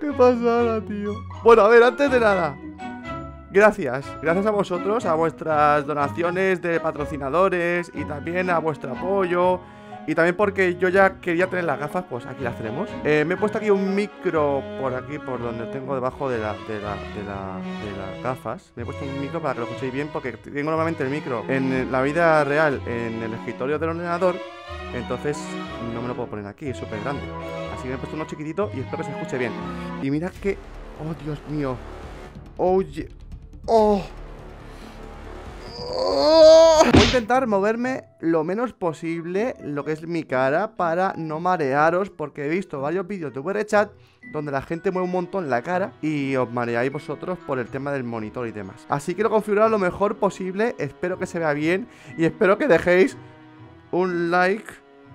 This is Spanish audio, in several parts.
Qué pasada, tío. Bueno, a ver, antes de nada, gracias a vosotros, a vuestras donaciones de patrocinadores y también a vuestro apoyo. Y también porque yo ya quería tener las gafas, pues aquí las tenemos. Me he puesto aquí un micro por aquí, por donde tengo debajo de las gafas. Me he puesto un micro para que lo escuchéis bien, porque tengo normalmente el micro en la vida real en el escritorio del ordenador. Entonces no me lo puedo poner aquí, es súper grande. Así que me he puesto uno chiquitito y espero que se escuche bien. Y mira que... ¡Oh, Dios mío! ¡Oye! ¡Oh! Voy a intentar moverme lo menos posible lo que es mi cara para no marearos, porque he visto varios vídeos de VRChat donde la gente mueve un montón la cara y os mareáis vosotros por el tema del monitor y demás. Así que lo configurado lo mejor posible, espero que se vea bien y espero que dejéis un like.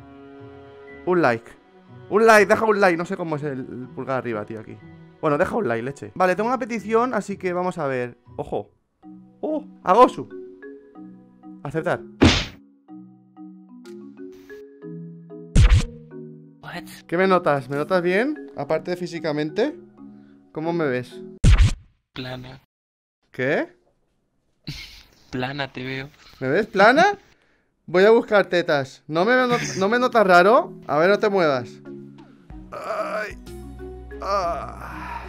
Deja un like, no sé cómo es el pulgar arriba, tío, aquí. Bueno, deja un like, leche. Vale, tengo una petición, así que vamos a ver. Ojo. ¡Oh! ¡Agosu! Aceptar. What? ¿Qué me notas? ¿Me notas bien? Aparte de físicamente. ¿Cómo me ves? Plana. ¿Qué? Plana te veo. ¿Me ves plana? Voy a buscar tetas. ¿No me notas raro? A ver, no te muevas. Ay. Ah.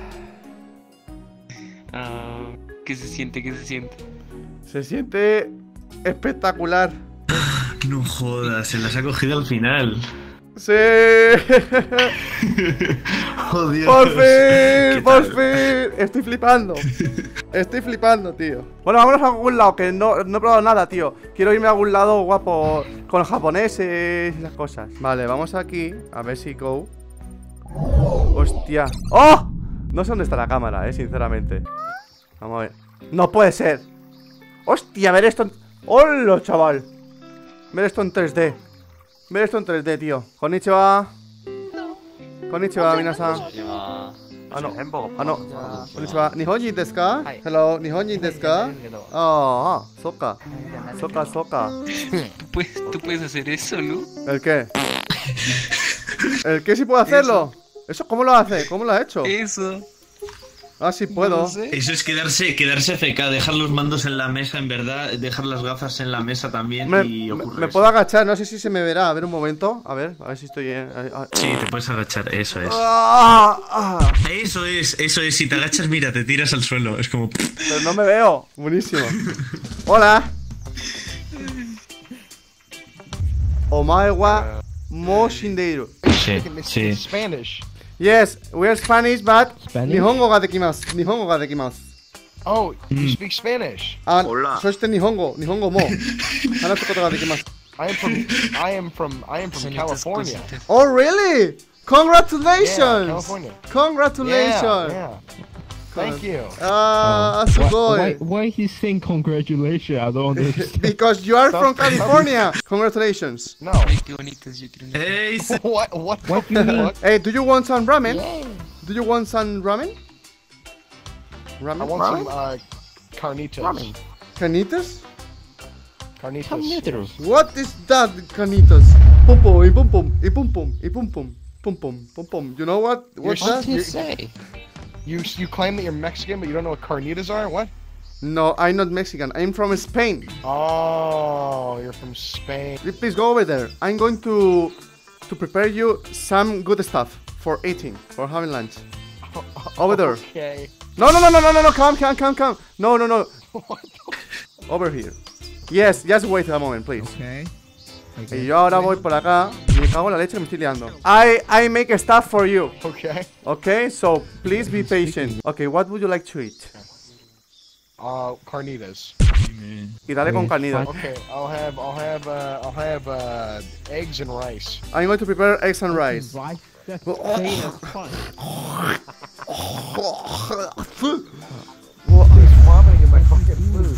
¿Qué se siente? ¿Qué se siente? Se siente espectacular. No jodas, se las ha cogido al final. ¡Sí! ¡Oh, Dios! ¡Por fin! ¡Por tal? fin! Estoy flipando. Estoy flipando, tío. Bueno, vámonos a algún lado, que no he probado nada, tío. Quiero irme a algún lado guapo con los japoneses y esas cosas. Vale, vamos aquí. A ver si go. ¡Hostia! ¡Oh! No sé dónde está la cámara, sinceramente. Vamos a ver. ¡No puede ser! ¡Hostia! Ver esto en... ¡Hola, chaval! Ver esto en 3D. Ver esto en 3D, tío. Konnichiwa. Konnichiwa, minasan. Ah, no. Konnichiwa. Nihonjin desu ka? Hello, Nihonjin desu ka? Ah, soka. Soka. ¿Tú puedes hacer eso, Lu? ¿El qué? ¿El qué si puedo hacerlo? ¿Eso cómo lo hace? ¿Cómo lo ha hecho? Eso. Ah, sí puedo. No sé. Eso es quedarse FK, dejar los mandos en la mesa, en verdad, dejar las gafas en la mesa también y ocurre me eso. puedo agachar, no sé si se me verá. A ver un momento. A ver si estoy... Sí, te puedes agachar, eso es. Eso es, si te agachas, mira, te tiras al suelo, es como... Pero no me veo. Buenísimo. Hola. Omae wa mo shindeiru. Sí. Spanish. Yes, we are Spanish, but Spanish? Nihongo ga dekimasu. Nihongo ga dekimasu. Oh, you speak Spanish. Hola. Soiste Nihongo mo. Hanasu koto ga dekimasu. I am from California. Oh, really? Yeah, Congratulations! California. Congratulations! Yeah. Thank you. Sugoi. Why he's saying congratulations? I don't understand. Because you are from California. Congratulations. No. Ay, qué bonitas, yo quiero una. Hey, What do you mean? Hey, do you want some ramen? Yeah. Do you want some ramen? I want some carnitas. Carnitas? Carnitas. What is that, carnitas? Pum pum. You know what? What's What that? did you say? You claim that you're Mexican, but you don't know what carnitas are? What? No, I'm not Mexican. I'm from Spain. Oh, you're from Spain. Please go over there. I'm going to prepare you some good stuff for eating, for having lunch. Over there. Okay. No. Come. No. Over here. Yes, just wait a moment, please. Okay. Y yo ahora voy por acá y me cago en la leche que me estoy liando. I make stuff for you. Okay. Okay, so please be patient. Okay, what would you like to eat? Carnitas. Y dale con carnitas. Okay, I'll have eggs and rice. I'm going to prepare eggs and rice. Right? That's plain as fun. Vomiting in my fucking food.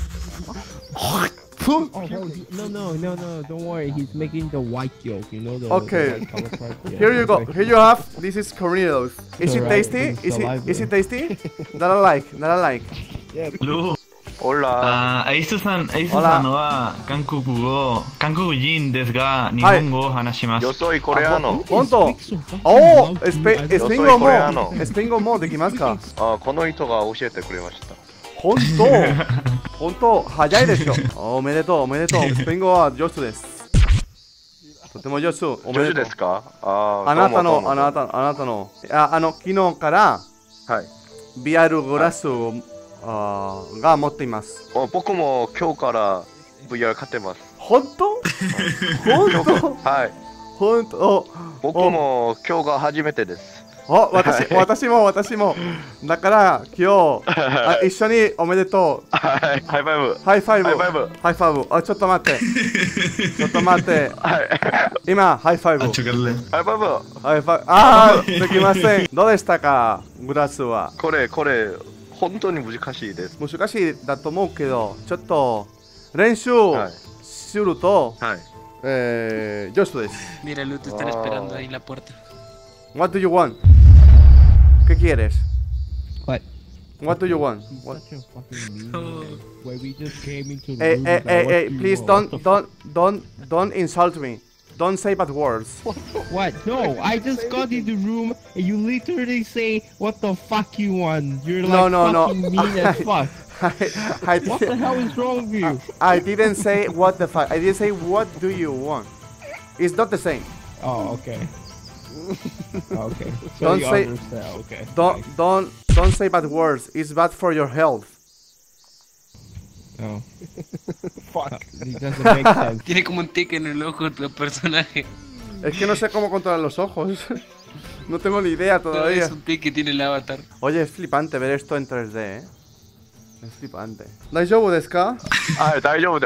Oh, no, don't worry. He's making the white joke, you know, the Okay. white color part. Yeah. Here you go. Here you have. This is Cornelius. Is it Alright, tasty? it's alive, Is it tasty? Dale like. Yeah. Lu, Hola. エイスさんは韓国人ですが、日本語を話します。 Yo soy coreano. 本当。おお、スペイン語もできますか？ この人が教えてくれました。 本当、早いでしょ。おめでとう。スペイン語は上手です。とても上手。おめでとう。 上手ですか？ あなたの、昨日から、VR グラスが持っています。 僕も今日から VR 買ってます。 本当？ はい。 本当。 僕も今日が初めてです。 私も。だから今日一緒におめでとう。 ハイファイブ。 ちょっと待って。今ハイファイブ。できません。どうでしたか、グラスは。 これ本当に難しいです。 難しいだと思うけど、ちょっと練習すると上手です。 Mira, Lu, te están esperando ahí en la puerta. What do you want? ¿Qué quieres? What do you want? Such a fucking mean. Where we just came into the room. Hey, please don't insult me. Don't say bad words. What? No, I just got in the room and you literally say, "What the fuck you want?" You're like fucking mean as fuck. What the hell is wrong with you? I didn't say what the fuck. I didn't say what do you want. It's not the same. Oh, okay. Okay. So Don't you say- understand. Okay. Don't say bad words. It's bad for your health. No. Fuck. It doesn't make sense. Tiene como un tic en el ojo tu personaje. Es que no sé cómo controlar los ojos. No tengo ni idea todavía. Es un tic que tiene el avatar. Oye, es flipante ver esto en 3D, ¿eh? Es flipante. ¿Daijoubu desu ka? 大丈夫で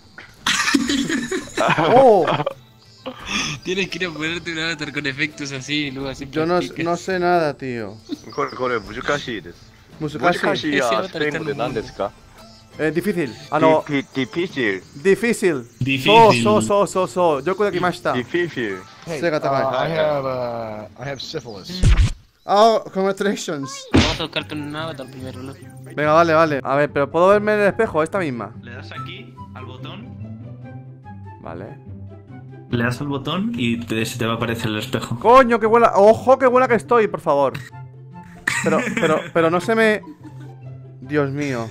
Oh, Tienes que ir a ponerte un avatar con efectos así y luego así. yo no sé nada, tío. これ難しいです。 Musukashi. しいやスペイン語で何ですか？ Difícil. Difícil. Difícil. Difícil. So. Yoku dekimashita. Difícil. Hey, Sega takai. I have syphilis. Oh, congratulations. Vamos a buscarte un avatar primero, ¿no? Venga, vale. A ver, pero ¿puedo verme en el espejo? Esta misma. Le das aquí al botón. Vale. Le das al botón y se te va a aparecer el espejo. Coño, qué buena. Ojo, qué buena que estoy, por favor. Pero no se me... Dios mío.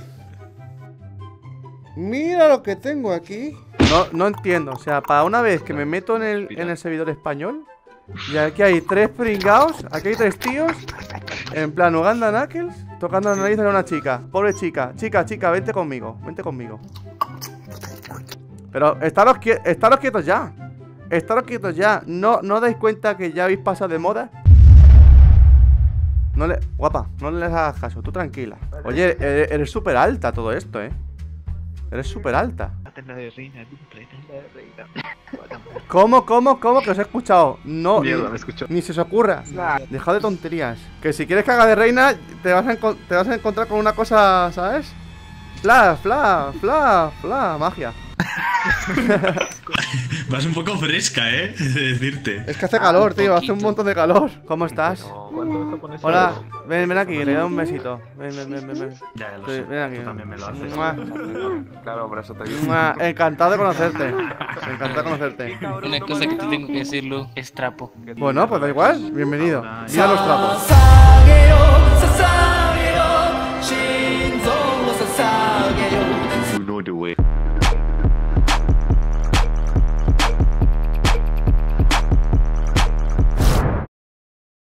Mira lo que tengo aquí. No entiendo. O sea, para una vez que me meto en el servidor español, y aquí hay 3 pringaos, aquí hay 3 tíos, en plan Uganda Knuckles, tocando la nariz de una chica. Pobre chica. Chica, vente conmigo. Pero estaros quietos ya. ¿No dais cuenta que ya habéis pasado de moda? Guapa, no les hagas caso, tú tranquila. Oye, eres súper alta todo esto, ¿eh? Eres súper alta. ¿Cómo? Que os he escuchado. No, Mierda, me escuchó. ni se os ocurra. Dejad de tonterías. Que si quieres que haga de reina, te vas a encontrar con una cosa, ¿sabes? Magia. Vas un poco fresca, ¿eh? De decirte. Es que hace calor, tío, hace un montón de calor. ¿Cómo estás? Hola, ven aquí, le doy un besito. Ven. Ya lo Sí, sé. ven aquí. Tú también me lo haces. Mua. Claro, por eso te digo. Mua. Encantado de conocerte. Una cosa que te tengo que decir, Lu, es trapo. Bueno, pues da igual, bienvenido. Mira los trapos.